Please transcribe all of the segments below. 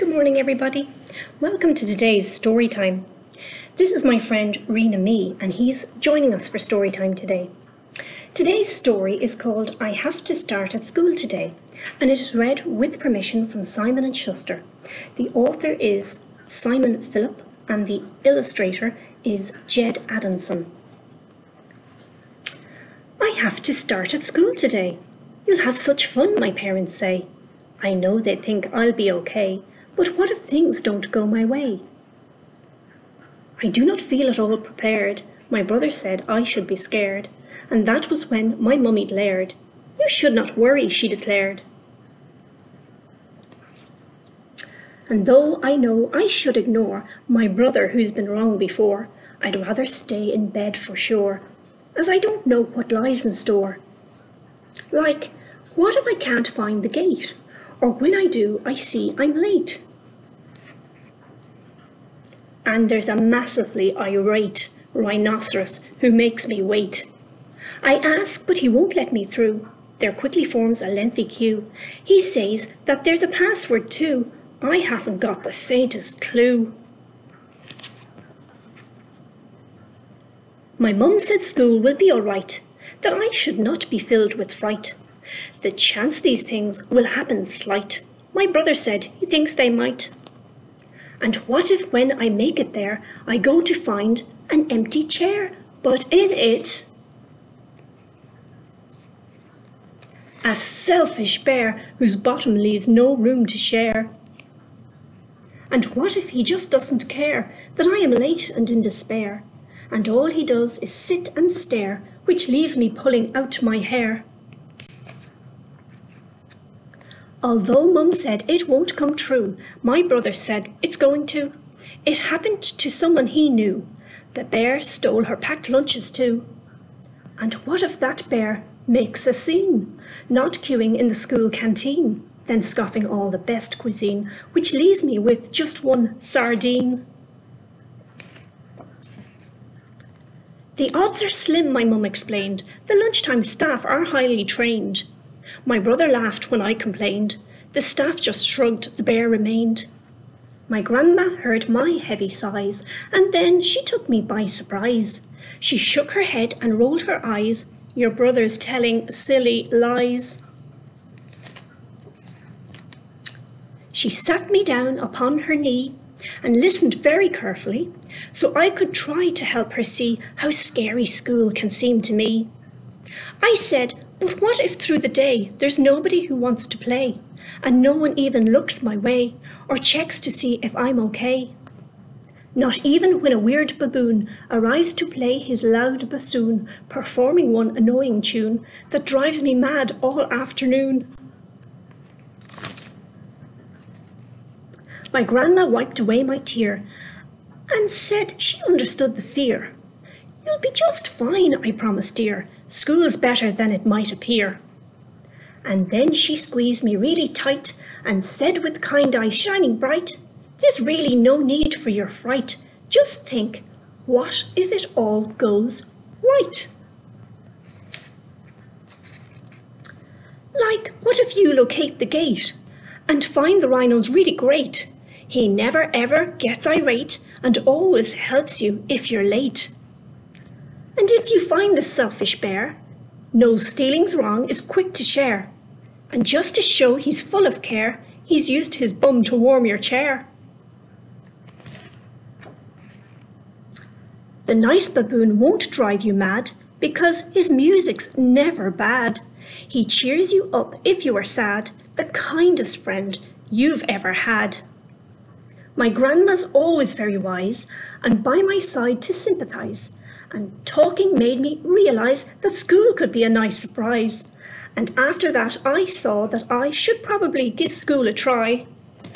Good morning, everybody. Welcome to today's story time. This is my friend Rena Me, and he's joining us for story time today. Today's story is called I Have to Start at School Today, and it is read with permission from Simon and Schuster. The author is Simon Phillip, and the illustrator is Ged Adamson. I have to start at school today. You'll have such fun, my parents say. I know they think I'll be okay, but what if things don't go my way? I do not feel at all prepared. My brother said I should be scared, and that was when my mummy glared. You should not worry, she declared. And though I know I should ignore my brother who's been wrong before, I'd rather stay in bed for sure, as I don't know what lies in store. Like, what if I can't find the gate? Or when I do, I see I'm late. And there's a massively irate rhinoceros who makes me wait. I ask, but he won't let me through. There quickly forms a lengthy queue. He says that there's a password too. I haven't got the faintest clue. My mum said school will be all right, that I should not be filled with fright. The chance these things will happen slight. My brother said he thinks they might. And what if when I make it there, I go to find an empty chair, but in it a selfish bear whose bottom leaves no room to share? And what if he just doesn't care that I am late and in despair, and all he does is sit and stare, which leaves me pulling out my hair? Although Mum said it won't come true, my brother said it's going to. It happened to someone he knew. The bear stole her packed lunches too. And what if that bear makes a scene, not queuing in the school canteen, then scoffing all the best cuisine, which leaves me with just one sardine? The odds are slim, my mum explained. The lunchtime staff are highly trained. My brother laughed when I complained. The staff just shrugged, the bear remained. My grandma heard my heavy sighs, and then she took me by surprise. She shook her head and rolled her eyes. Your brother's telling silly lies. She sat me down upon her knee and listened very carefully, so I could try to help her see how scary school can seem to me. I said, but what if through the day there's nobody who wants to play, and no one even looks my way or checks to see if I'm okay? Not even when a weird baboon arrives to play his loud bassoon, performing one annoying tune that drives me mad all afternoon. My grandma wiped away my tear and said she understood the fear. You'll be just fine, I promised, dear. School's better than it might appear. And then she squeezed me really tight and said with kind eyes shining bright, there's really no need for your fright. Just think, what if it all goes right? Like, what if you locate the gate and find the rhino's really great? He never ever gets irate and always helps you if you're late. And if you find the selfish bear, knows stealing's wrong, is quick to share, and just to show he's full of care, he's used his bum to warm your chair. The nice baboon won't drive you mad, because his music's never bad. He cheers you up if you are sad, the kindest friend you've ever had. My grandma's always very wise, and by my side to sympathise, and talking made me realise that school could be a nice surprise. And after that I saw that I should probably give school a try.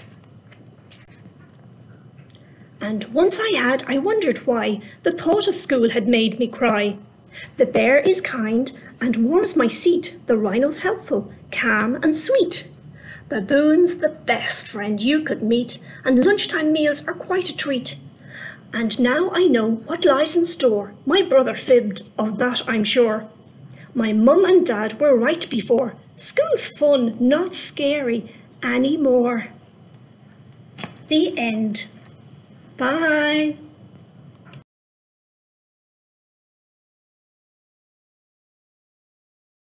And once I had, I wondered why the thought of school had made me cry. The bear is kind and warms my seat, the rhino's helpful, calm and sweet. Baboon's the best friend you could meet, and lunchtime meals are quite a treat. And now I know what lies in store. My brother fibbed, of that I'm sure. My mum and dad were right before. School's fun, not scary anymore. The end. Bye.